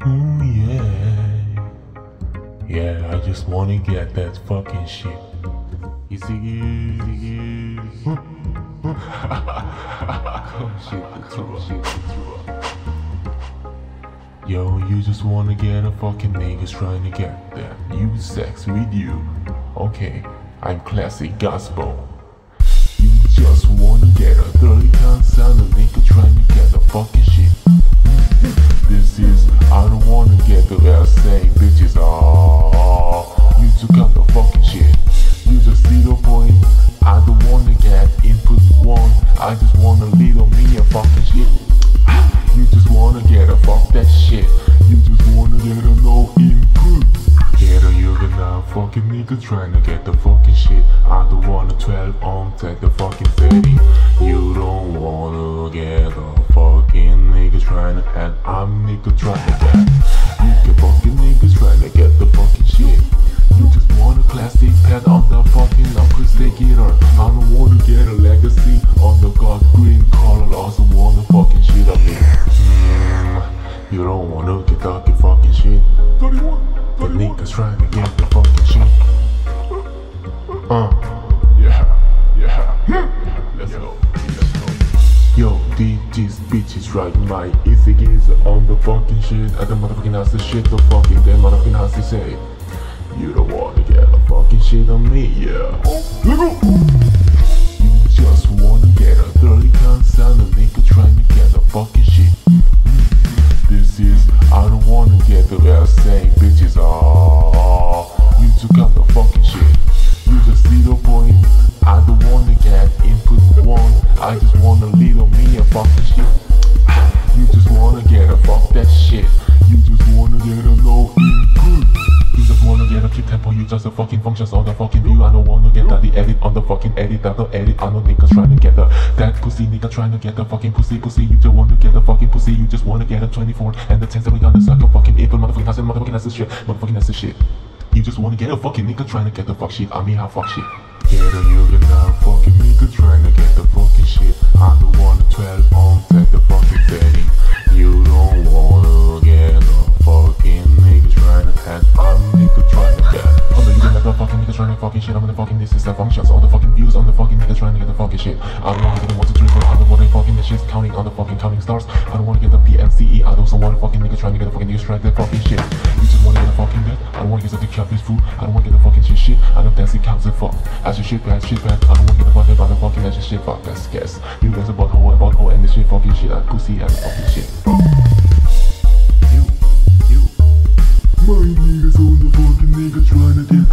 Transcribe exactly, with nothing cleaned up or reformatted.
Ooh, yeah. Yeah, I just wanna get that fucking shit. You see it, you see it. Come shit, come shit, yo, you just wanna get a fucking niggas trying to get that new sex with you. Okay, I'm classic gospel. You just wanna get a dirty cunt sound, a nigga trying to get the fucking shit. This is, I don't wanna get the S A bitches. Ah, you took out the fucking shit. You just see the point. I don't wanna get input one. I just wanna little me a fucking shit. You just wanna get a fuck that shit. You just wanna get a no input. Get a you gonna fucking nigga trying to get the fucking shit. I don't wanna twelve on take the fucking thirty. You don't wanna get a fucking nigga trying to add. I'm nigga trying to get. You get fucking niggas trying to get the fucking shit. You just want a classic pad on the fucking acoustic guitar. I don't wanna get a legacy on the god green color. Also wanna fucking shit on me. Mm, you don't wanna get the fucking shit. The niggas trying to get the fucking shit. Uh, yeah, yeah. Let's go, let's go. Yo, these bitches right my easy is on the fucking shit. I don't motherfucking has the shit, the fucking damn motherfucking has to say. You don't wanna get a fucking shit on me, yeah. You just wanna get a dirty cunt sound, a nigga trying to get a fucking shit. This is, I don't wanna get the S A bitches. Ah, you took out the fucking shit. You just see the point. I don't wanna get input one. I just wanna little me a fucking shit. You just wanna get a fuck that shit. You just wanna get a no input. You just wanna get a keep tempo, you just a fucking functions on the fucking view. I don't wanna get that the edit on the fucking edit, that the edit. I know niggas trying to get the that pussy nigga trying to get the fucking pussy pussy. You just wanna get the fucking pussy, you just wanna get a twenty-four and the ten that we got the suck a fucking April motherfucking has motherfucking has this shit, motherfucking has this shit. You just wanna get a fucking nigga trying to get the fuck shit. I mean how fuck shit. Get a you gonna fucking nigga trying to get the fucking shit. I don't wanna twelve on take the fucking thirty. You don't wanna get a fucking nigga trying to add. I'm nigga trying to get. On the you can make a fucking nigga trying to fucking shit. I'm in the fucking this is the functions. All the fucking views on the fucking nigga trying to get the fucking shit. I don't wanna get the one, two, three, four. I don't wanna fucking this shit counting on the fucking counting stars. I don't wanna get the P M C E. I don't want a fucking nigga trying to get the fucking news trying to get the fucking shit. You just wanna get a fucking death. I don't wanna get the dick shot this food. I don't wanna get the fucking shit shit. I don't dance it counts it fuck. As your shit bad, shit bad. I don't wanna get the fucking about the fucking that shit fuck. That's guess. You guys about hoe about hoe and this shit fucking shit. I pussy and fucking shit. You, you. My niggas on the fucking nigga trying to get